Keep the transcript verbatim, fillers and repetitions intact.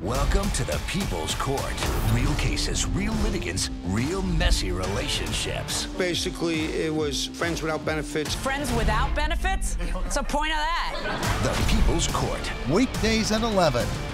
Welcome to the People's Court. Real cases, real litigants, real messy relationships. Basically, it was friends without benefits. Friends without benefits? What's the point of that? The People's Court. Weekdays at eleven.